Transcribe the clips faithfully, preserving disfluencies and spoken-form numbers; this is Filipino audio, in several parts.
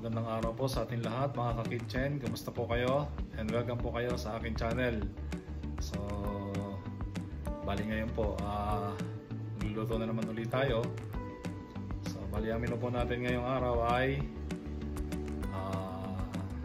magandang araw po sa ating lahat mga ka-kitchen. Kumusta po kayo? And welcome po kayo sa aking channel. So, bali ngayon po, uh, luluto na naman ulit tayo. So, bali ang menu po natin ngayong araw ay uh,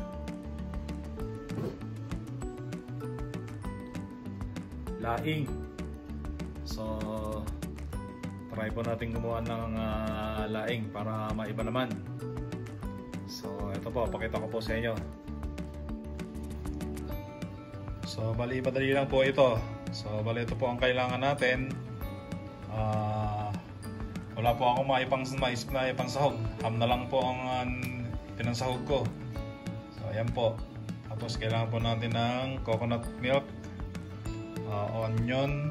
laing. So, try po natin gumawa ng uh, laing para maiba naman. So, ito po, pakita ko po sa inyo. So, bali, madali lang po ito. So, bali, ito po ang kailangan natin. Uh, wala po akong maipang, maisip na ipang sahog. Ham na lang po ang uh, pinansahog ko. So, ayan po. Tapos, kailangan po natin ng coconut milk, uh, onion,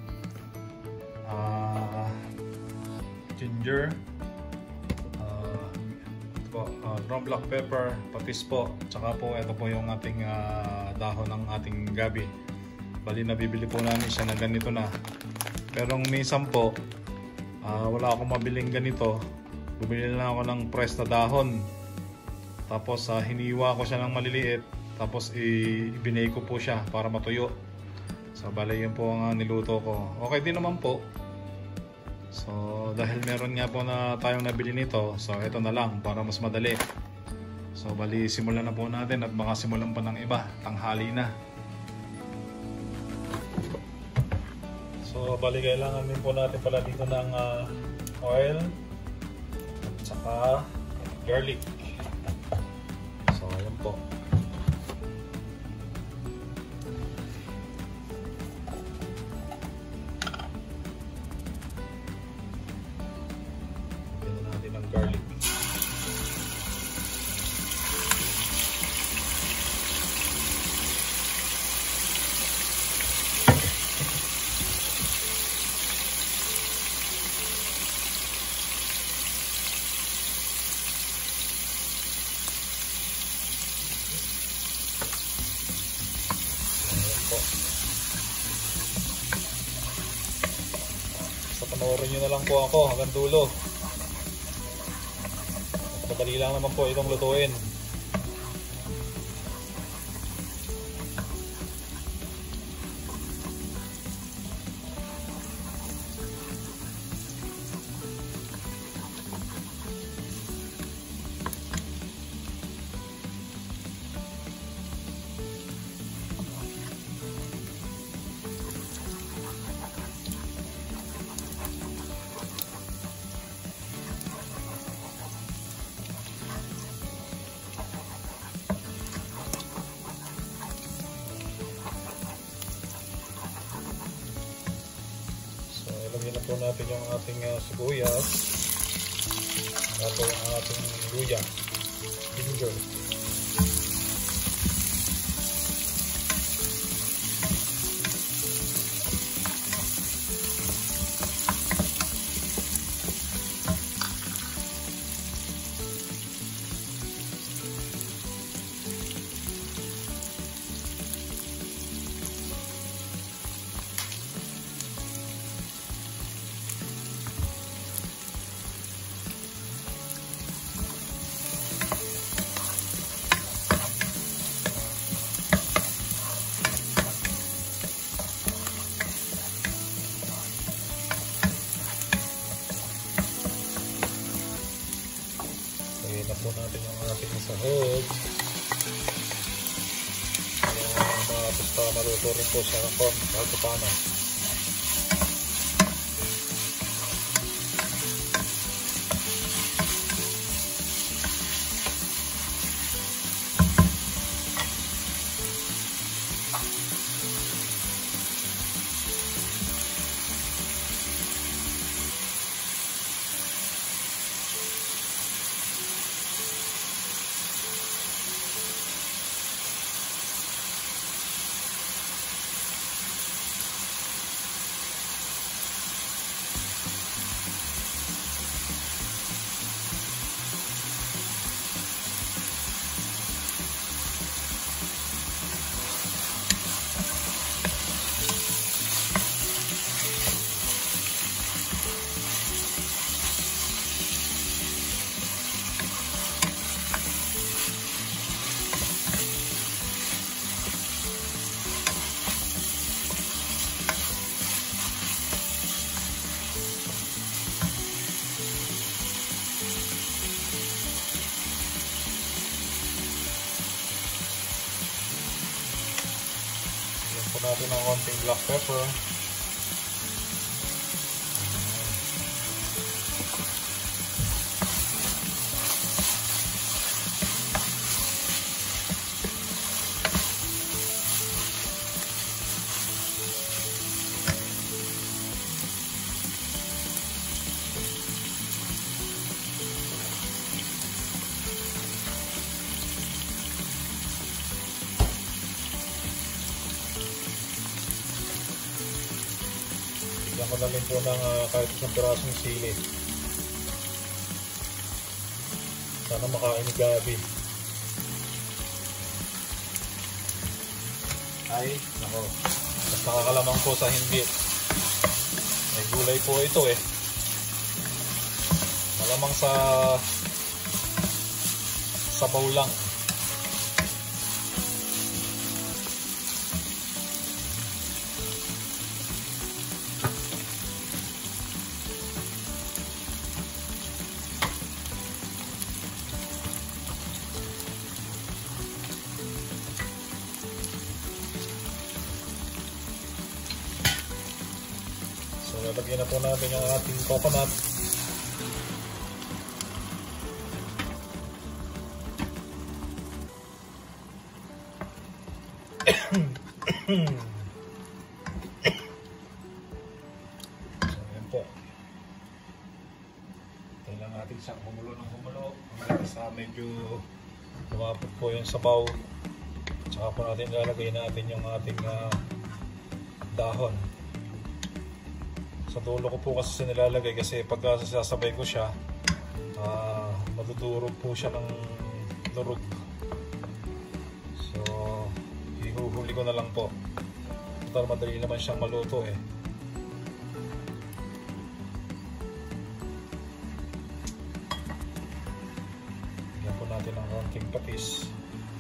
uh, ginger, uh, po, uh, brown black pepper, patis po, tsaka po ito po yung ating uh, dahon ng ating gabi. Bali nabibili po namin siya na ganito na, pero minsan po uh, wala akong mabiling ganito, bumili lang ako ng press na dahon, tapos uh, hiniwa ko siya ng maliliit, tapos ibinay ko po siya para matuyo. So bali yun po ang uh, niluto ko. Okay din naman po. So, dahil meron nga po na tayong nabili nito, so ito na lang para mas madali. So, bali simulan na po natin at baka simulan pa ng iba, tanghali na. So, bali kailangan din po natin pala dito ng uh, oil at saka garlic. So, ayan po. Garlic. Sa panoorin nyo na lang po ako hanggang dulo. Madali lang naman po itong lutuin. Ilagyan na po natin yung ating uh, sibuyas, tapos yung ating luya, ginger. Lagyan na po natin yung ating sahog. Tapos para maluto rin po siya ng corn bago paano. natin ng konting black pepper. Bigyan ko na rin po ng uh, kahit isang pirasong sili. Sana makain ni Gabi. Ay, nako. Mas nakakalamang po sa hindi. May gulay po ito eh. Malamang sa sabaw lang. So, lalagyan na po natin ang ating coconut. So, yan po. Tayo lang natin siyang humulo ng humulo. Hanggang sa medyo lumapot po yung sabaw. Tsaka po natin ilalagay natin yung ating uh, dahon. Sa dulo ko po kasi nilalagay kasi pagka sasabay ko siya, uh, madudurog po siya ng durog. So, hihuhuli ko na lang po. Total madali naman siyang maluto eh. Bigyan po natin ng konting patis.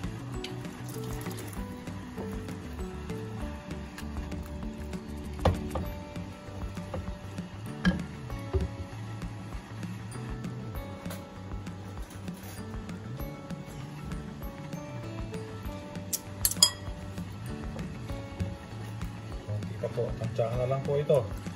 Po, tansyahan na lang po ito.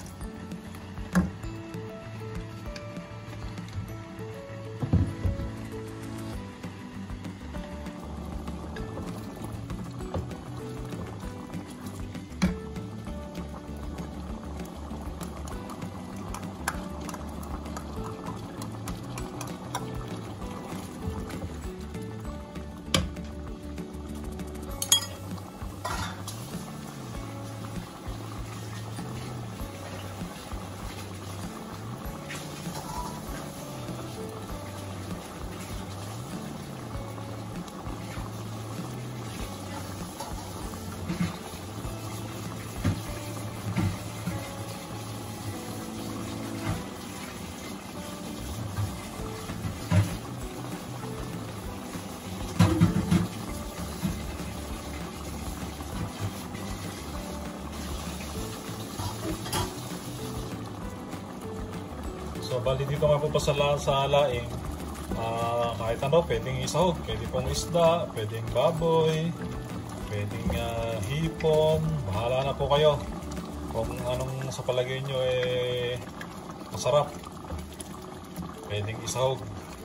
So, bali dito nga po pa sa, sa Laing, uh, kahit ano, pwedeng isahog, pwede pong isda, pwedeng baboy, pwedeng uh, hipon, bahala na po kayo kung anong sa palagay nyo eh masarap, pwedeng isahog.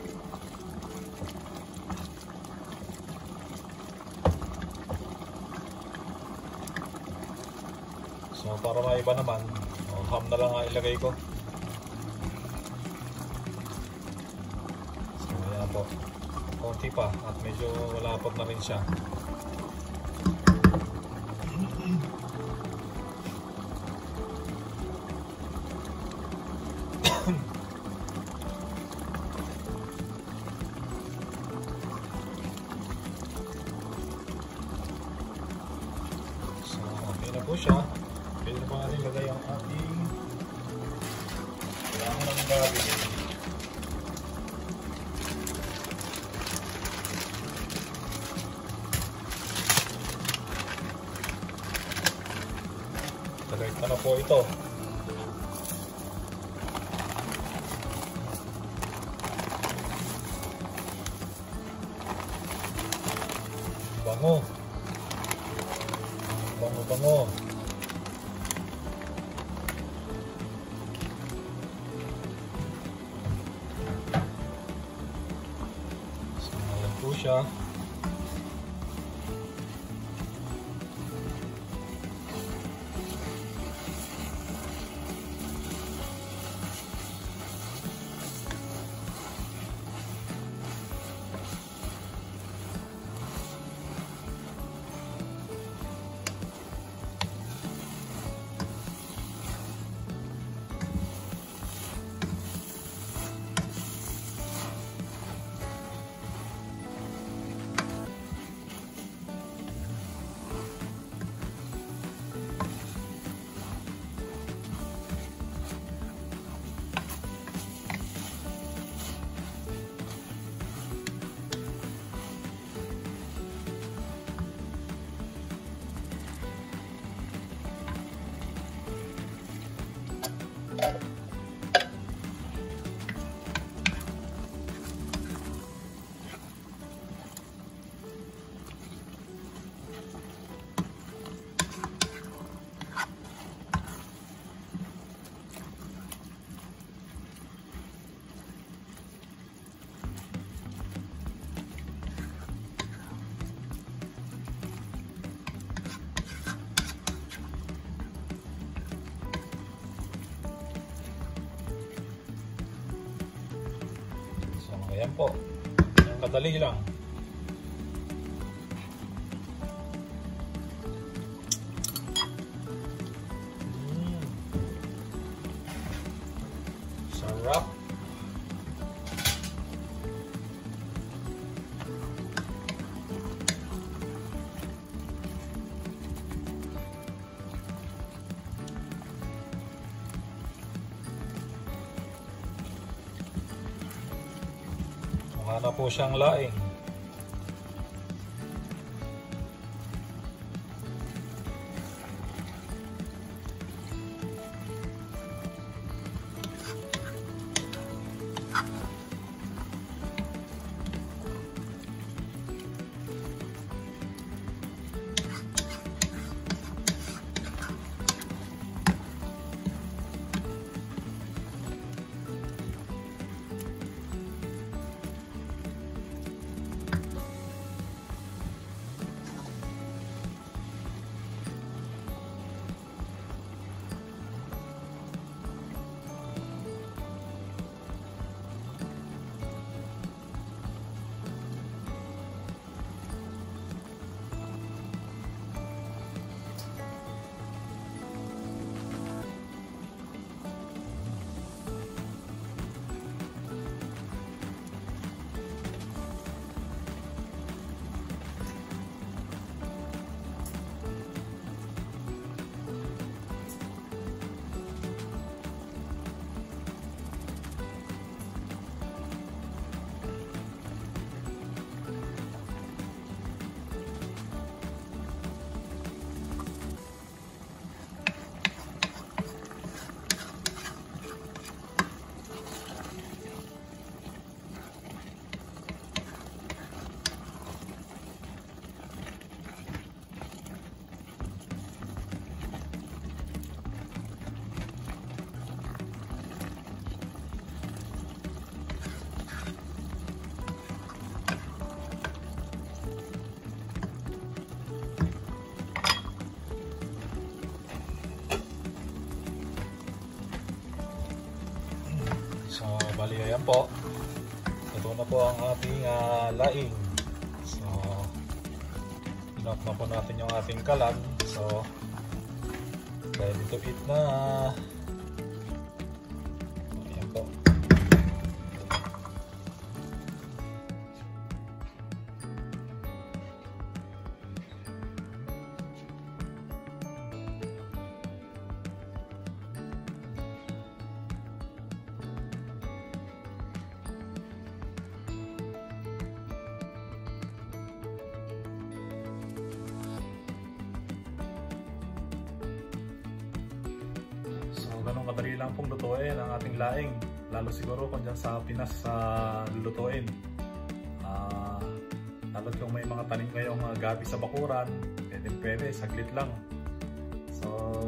So, para maiba naman, oh, ham na lang ilagay ko. Po. Konti pa at medyo malapot na rin siya. So, okay na po siya. Pwede na po natin lagay ang ating kailangan ng gabi. Lagay na po ito. Bango. Bango bango. So, ayan po siya. Ayan po, ang kadali lang. Mm. Sarap. Mukha na po siyang laing. So, bali ayan po. Ito na po ang ating uh, laing. So, pinap na po natin yung ating kalan. So, ready to eat na. Ayan po. Ganun kadali lang pong lutuin ang ating laing, lalo siguro kung dyan sa Pinas sa uh, lulutuin. Uh, lalo kung may mga tanim ngayong uh, gabi sa bakuran, pwede pwede, saglit lang. So,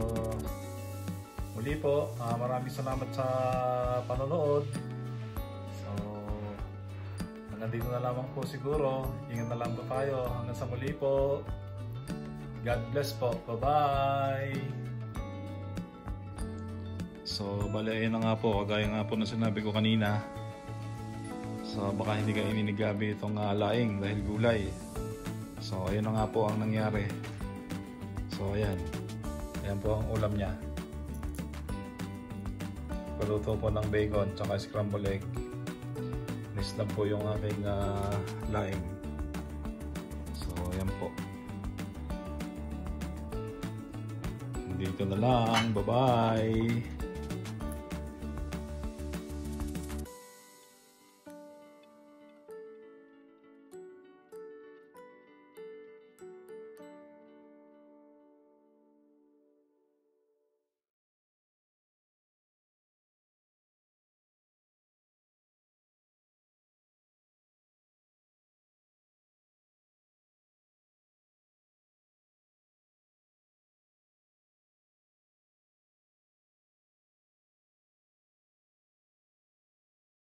muli po, uh, maraming salamat sa panonood. So, nandito na lamang po siguro. Ingat na lang po tayo. Hanggang sa muli po. God bless po. Bye-bye! So, bali, ayun na nga po. Kagaya nga po na sinabi ko kanina. So, baka hindi kainin ni Gabi itong uh, laing dahil gulay. So, ayun na nga po ang nangyari. So, ayan. Ayan po ang ulam niya. Paluto po ng bacon tsaka scrambled egg. Nis lang po yung aking uh, laing. So, ayan po. Dito na lang. Bye-bye!